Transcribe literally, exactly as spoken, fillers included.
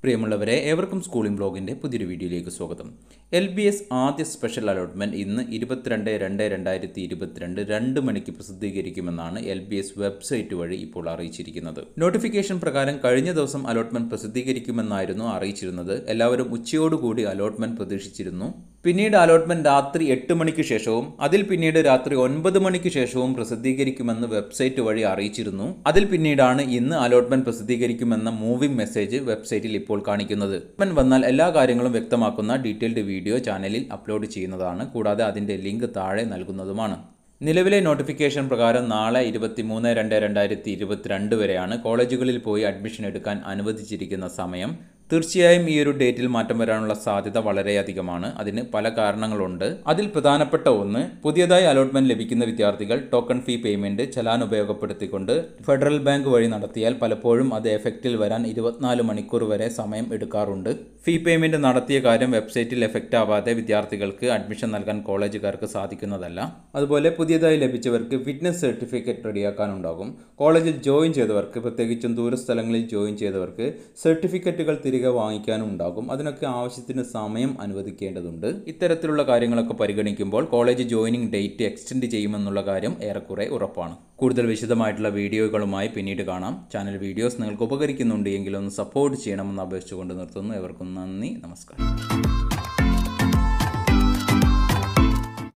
പ്രിയമുള്ളവരെ, ഏവർക്കും സ്കൂളിംഗ് ബ്ലോഗിൻ്റെ പുതിയൊരു വീഡിയോയിലേക്ക് സ്വാഗതം. എൽ ബി എസ് ആദ്യ സ്പെഷ്യൽ അലോട്ട്മെൻറ്റ് ഇന്ന് ഇരുപത്തിരണ്ട് രണ്ട് രണ്ടായിരത്തി ഇരുപത്തിരണ്ട് രണ്ട് മണിക്ക് പ്രസിദ്ധീകരിക്കുമെന്നാണ് എൽ ബി എസ് വെബ്സൈറ്റ് വഴി ഇപ്പോൾ അറിയിച്ചിരിക്കുന്നത്. നോട്ടിഫിക്കേഷൻ പ്രകാരം കഴിഞ്ഞ ദിവസം അലോട്ട്മെൻറ്റ് പ്രസിദ്ധീകരിക്കുമെന്നായിരുന്നു അറിയിച്ചിരുന്നത്. എല്ലാവരും ഉച്ചയോടുകൂടി അലോട്ട്മെൻറ്റ് പ്രതീക്ഷിച്ചിരുന്നു. പിന്നീട് അലോട്ട്മെൻറ്റ് രാത്രി എട്ട് മണിക്ക് ശേഷവും അതിൽ പിന്നീട് രാത്രി ഒൻപത് മണിക്ക് ശേഷവും പ്രസിദ്ധീകരിക്കുമെന്ന് വെബ്സൈറ്റ് വഴി അറിയിച്ചിരുന്നു. അതിൽ പിന്നീടാണ് ഇന്ന് അലോട്ട്മെൻറ്റ് പ്രസിദ്ധീകരിക്കുമെന്ന മൂവിംഗ് മെസ്സേജ് വെബ്സൈറ്റിൽ ഇപ്പോൾ കാണിക്കുന്നത്. അലോട്ട്മെൻറ്റ് വന്നാൽ എല്ലാ കാര്യങ്ങളും വ്യക്തമാക്കുന്ന ഡീറ്റെയിൽഡ് വീഡിയോ ചാനലിൽ അപ്ലോഡ് ചെയ്യുന്നതാണ്. കൂടാതെ അതിൻ്റെ ലിങ്ക് താഴെ നൽകുന്നതുമാണ്. നിലവിലെ നോട്ടിഫിക്കേഷൻ പ്രകാരം നാളെ ഇരുപത്തിമൂന്ന് രണ്ട് രണ്ടായിരത്തി ഇരുപത്തിരണ്ട് വരെയാണ് കോളേജുകളിൽ പോയി അഡ്മിഷൻ എടുക്കാൻ അനുവദിച്ചിരിക്കുന്ന സമയം. തീർച്ചയായും ഈ ഒരു ഡേറ്റിൽ മാറ്റം വരാനുള്ള സാധ്യത വളരെയധികമാണ്. അതിന് പല കാരണങ്ങളുണ്ട്. അതിൽ പ്രധാനപ്പെട്ട ഒന്ന്, പുതിയതായി അലോട്ട്മെന്റ് ലഭിക്കുന്ന വിദ്യാർത്ഥികൾ ടോക്കൺ ഫീ പേയ്മെന്റ് ചലാൻ ഉപയോഗപ്പെടുത്തിക്കൊണ്ട് ഫെഡറൽ ബാങ്ക് വഴി നടത്തിയാൽ പലപ്പോഴും അത് എഫക്റ്റിൽ വരാൻ ഇരുപത്തിനാല് മണിക്കൂർ വരെ സമയം എടുക്കാറുണ്ട്. ഫീ പേയ്മെന്റ് നടത്തിയ കാര്യം വെബ്സൈറ്റിൽ എഫക്റ്റ് ആവാതെ വിദ്യാർത്ഥികൾക്ക് അഡ്മിഷൻ നൽകാൻ കോളേജുകാർക്ക് സാധിക്കുന്നതല്ല. അതുപോലെ പുതിയതായി ലഭിച്ചവർക്ക് ഫിറ്റ്നസ് സർട്ടിഫിക്കറ്റ് റെഡിയാക്കാനുണ്ടാകും. കോളേജിൽ ജോയിൻ ചെയ്തവർക്ക്, പ്രത്യേകിച്ചും ദൂരസ്ഥലങ്ങളിൽ ജോയിൻ ചെയ്തവർക്ക് സർട്ടിഫിക്കറ്റുകൾ തിരികെ വാങ്ങിക്കാനും ഉണ്ടാകും. അതിനൊക്കെ ആവശ്യത്തിന് സമയം അനുവദിക്കേണ്ടതുണ്ട്. ഇത്തരത്തിലുള്ള കാര്യങ്ങളൊക്കെ പരിഗണിക്കുമ്പോൾ കോളേജ് ജോയിനിങ് ഡേറ്റ് എക്സ്റ്റെൻഡ് ചെയ്യുമെന്നുള്ള കാര്യം ഏറെക്കുറെ ഉറപ്പാണ്. കൂടുതൽ വിശദമായിട്ടുള്ള വീഡിയോകളുമായി പിന്നീട് കാണാം. ചാനൽ വീഡിയോസ് നിങ്ങൾക്ക് ഉപകരിക്കുന്നുണ്ട് എങ്കിൽ ഒന്ന് സപ്പോർട്ട് ചെയ്യണമെന്ന് അപേക്ഷിച്ചുകൊണ്ട് നിർത്തുന്നു. എവർക്കും നന്ദി, നമസ്കാരം.